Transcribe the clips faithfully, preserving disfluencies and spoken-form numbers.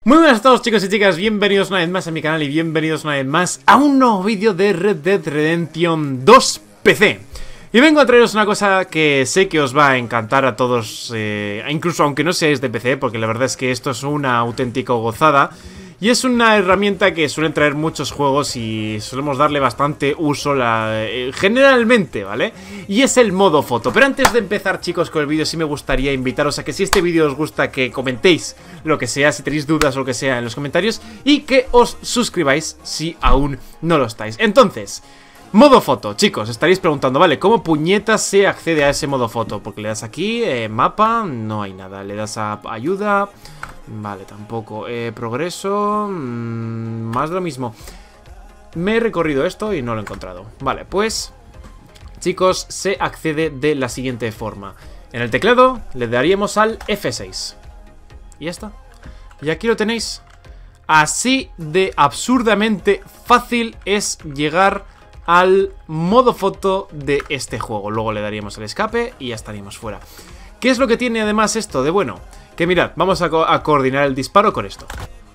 Muy buenas a todos, chicos y chicas, bienvenidos una vez más a mi canal y bienvenidos una vez más a un nuevo vídeo de Red Dead Redemption dos P C. Y vengo a traeros una cosa que sé que os va a encantar a todos, eh, incluso aunque no seáis de P C, porque la verdad es que esto es una auténtica gozada. Y es una herramienta que suelen traer muchos juegos y solemos darle bastante uso la, eh, generalmente, ¿vale? Y es el modo foto. Pero antes de empezar, chicos, con el vídeo, sí me gustaría invitaros a que si este vídeo os gusta, que comentéis lo que sea, si tenéis dudas o lo que sea en los comentarios, y que os suscribáis si aún no lo estáis. Entonces, modo foto, chicos, estaréis preguntando, vale, ¿cómo puñetas se accede a ese modo foto? Porque le das aquí, eh, mapa, no hay nada, le das a ayuda... Vale, tampoco. Eh, progreso... Mmm, más de lo mismo. Me he recorrido esto y no lo he encontrado. Vale, pues... Chicos, se accede de la siguiente forma. En el teclado le daríamos al F seis. Y ya está. Y aquí lo tenéis. Así de absurdamente fácil es llegar al modo foto de este juego. Luego le daríamos el escape y ya estaríamos fuera. ¿Qué es lo que tiene además esto de bueno? Que mirad, vamos a, co a coordinar el disparo con esto.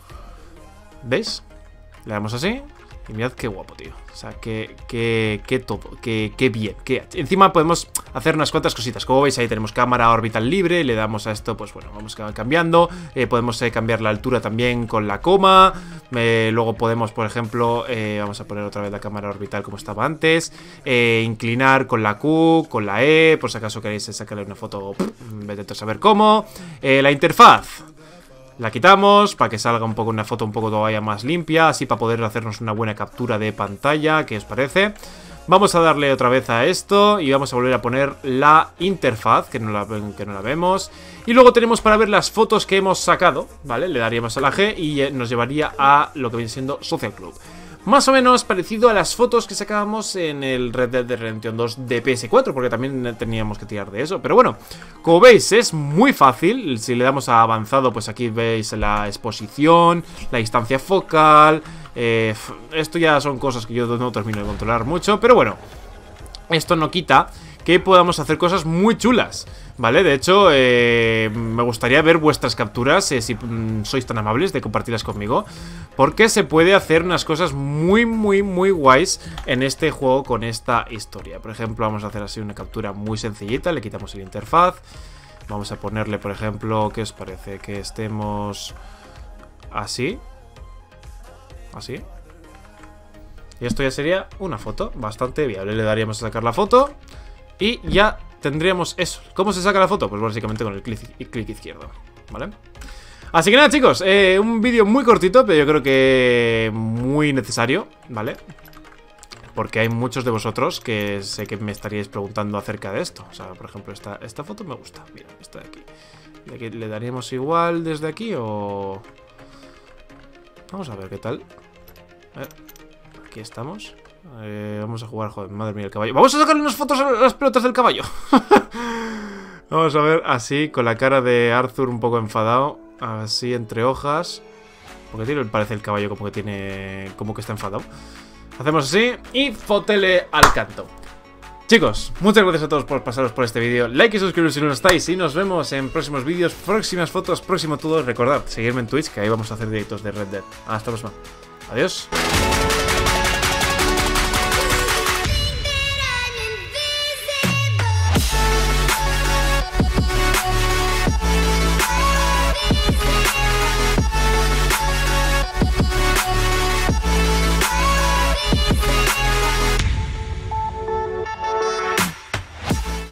¿Veis? Le damos así. Y mirad qué guapo, tío. O sea, que, que, que todo, que, que bien que... Encima podemos hacer unas cuantas cositas. Como veis ahí tenemos cámara orbital libre. Le damos a esto, pues bueno, vamos cambiando. eh, Podemos eh, cambiar la altura también con la coma. eh, Luego podemos, por ejemplo, eh, vamos a poner otra vez la cámara orbital como estaba antes. eh, Inclinar con la Q, con la E. Por si acaso queréis sacarle una foto, vete a saber cómo. eh, La interfaz la quitamos para que salga un poco una foto un poco todavía más limpia, así para poder hacernos una buena captura de pantalla. ¿Qué os parece? Vamos a darle otra vez a esto y vamos a volver a poner la interfaz, que no la, que no la vemos. Y luego tenemos para ver las fotos que hemos sacado, ¿vale? Le daríamos a la G y nos llevaría a lo que viene siendo Social Club. Más o menos parecido a las fotos que sacábamos en el Red Dead Redemption dos de P S cuatro, porque también teníamos que tirar de eso. Pero bueno, como veis es muy fácil. Si le damos a avanzado, pues aquí veis la exposición, la distancia focal. eh, Esto ya son cosas que yo no termino de controlar mucho, pero bueno, esto no quita que podamos hacer cosas muy chulas, ¿vale? De hecho, eh, me gustaría ver vuestras capturas, eh, si mm, sois tan amables de compartirlas conmigo, porque se puede hacer unas cosas muy, muy, muy guays en este juego con esta historia. Por ejemplo, vamos a hacer así una captura muy sencillita, le quitamos el interfaz. Vamos a ponerle, por ejemplo, ¿qué os parece? Que estemos así. Así. Y esto ya sería una foto bastante viable. Le daríamos a sacar la foto y ya tendríamos eso. ¿Cómo se saca la foto? Pues básicamente con el clic, clic izquierdo, ¿vale? Así que nada, chicos, eh, un vídeo muy cortito, pero yo creo que muy necesario, ¿vale? Porque hay muchos de vosotros que sé que me estaríais preguntando acerca de esto. O sea, por ejemplo, esta, esta foto me gusta. Mira, esta de aquí. ¿De aquí le daríamos igual desde aquí o...? Vamos a ver qué tal. A ver, aquí estamos. Eh, vamos a jugar, joder, madre mía, el caballo. Vamos a sacarle unas fotos a las pelotas del caballo. Vamos a ver, así, con la cara de Arthur un poco enfadado. Así, entre hojas. Porque tiene, parece el caballo como que tiene... Como que está enfadado. Hacemos así y fotele al canto. Chicos, muchas gracias a todos por pasaros por este vídeo. Like y suscribiros si no lo estáis. Y nos vemos en próximos vídeos, próximas fotos, próximo todo. Recordad, seguirme en Twitch, que ahí vamos a hacer directos de Red Dead. Hasta la próxima. Adiós.